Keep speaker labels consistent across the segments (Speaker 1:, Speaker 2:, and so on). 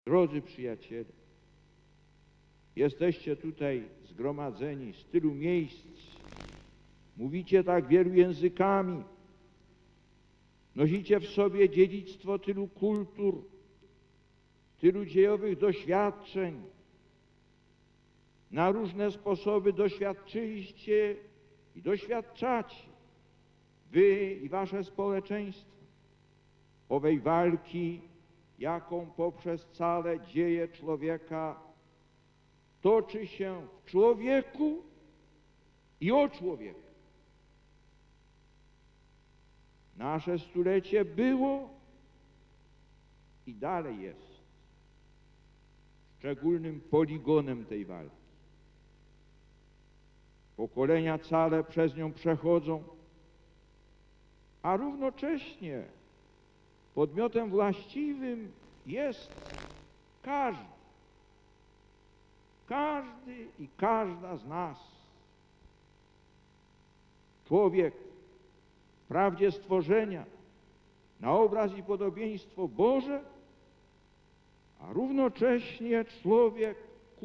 Speaker 1: Drodzy przyjaciele, jesteście tutaj zgromadzeni z tylu miejsc, mówicie tak wielu językami, nosicie w sobie dziedzictwo tylu kultur, tylu dziejowych doświadczeń. Na różne sposoby doświadczyliście i doświadczacie, wy i wasze społeczeństwo, owej walki, jaką poprzez całe dzieje człowieka toczy się w człowieku i o człowieku. Nasze stulecie było i dalej jest szczególnym poligonem tej walki. Pokolenia całe przez nią przechodzą, a równocześnie podmiotem właściwym jest każdy. Każdy i każda z nas. Człowiek wprawdzie stworzenia na obraz i podobieństwo Boże, a równocześnie człowiek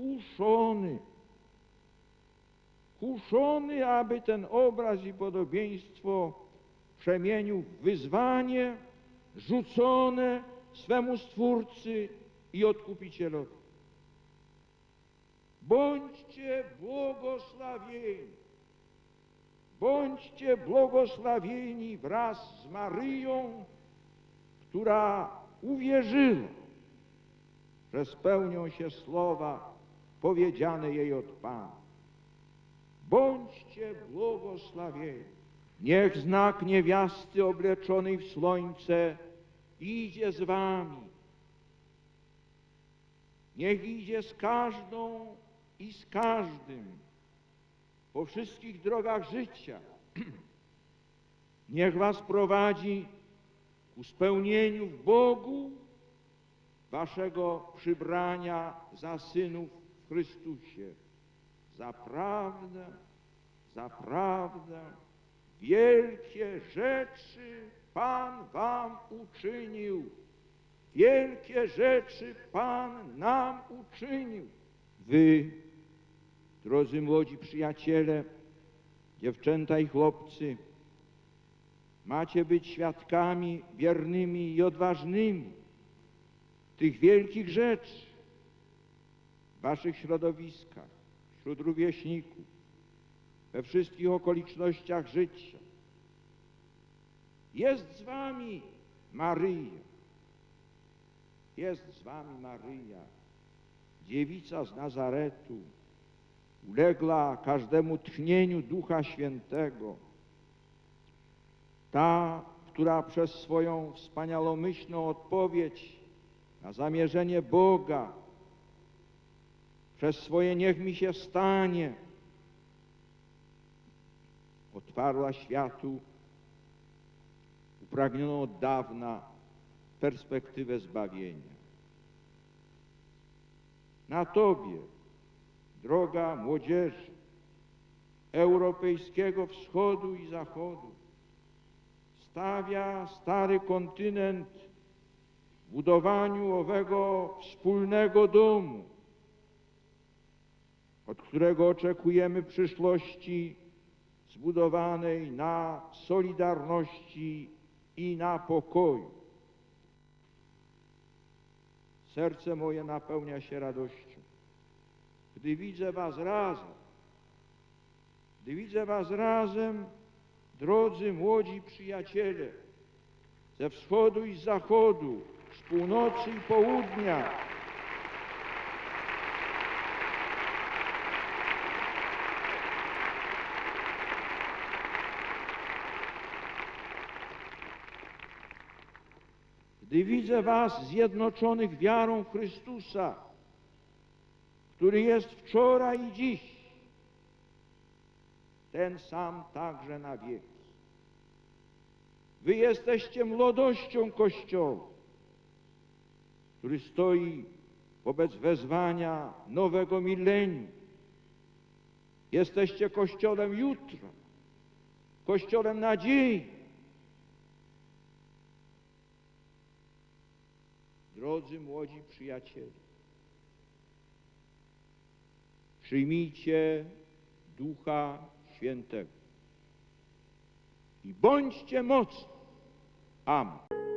Speaker 1: kuszony, aby ten obraz i podobieństwo przemienił w wyzwanie rzucone swemu Stwórcy i Odkupicielowi. Bądźcie błogosławieni wraz z Maryją, która uwierzyła, że spełnią się słowa powiedziane jej od Pana. Bądźcie błogosławieni. Niech znak niewiasty obleczonej w słońce idzie z wami. Niech idzie z każdą i z każdym po wszystkich drogach życia. Niech was prowadzi ku spełnieniu w Bogu waszego przybrania za synów w Chrystusie. Zaprawdę, zaprawdę, wielkie rzeczy Pan wam uczynił. Wielkie rzeczy Pan nam uczynił. Wy, drodzy młodzi przyjaciele, dziewczęta i chłopcy, macie być świadkami wiernymi i odważnymi tych wielkich rzeczy w waszych środowiskach, wśród rówieśników, we wszystkich okolicznościach życia. Jest z wami Maryja. Jest z wami Maryja, dziewica z Nazaretu, uległa każdemu tchnieniu Ducha Świętego. Ta, która przez swoją wspaniałomyślną odpowiedź na zamierzenie Boga, przez swoje niech mi się stanie, otwarła światu upragnioną od dawna perspektywę zbawienia. Na Tobie, droga młodzieży europejskiego wschodu i zachodu, stawia stary kontynent w budowaniu owego wspólnego domu, od którego oczekujemy przyszłości zbudowanej na solidarności i na pokoju. Serce moje napełnia się radością, gdy widzę was razem, drodzy młodzi przyjaciele, ze wschodu i z zachodu, z północy i południa. Gdy widzę was zjednoczonych wiarą w Chrystusa, który jest wczoraj i dziś, ten sam także na wieki. Wy jesteście młodością Kościoła, który stoi wobec wezwania nowego milenium. Jesteście Kościołem jutra, Kościołem nadziei. drodzy młodzi przyjaciele, przyjmijcie Ducha Świętego i bądźcie mocni. Amen.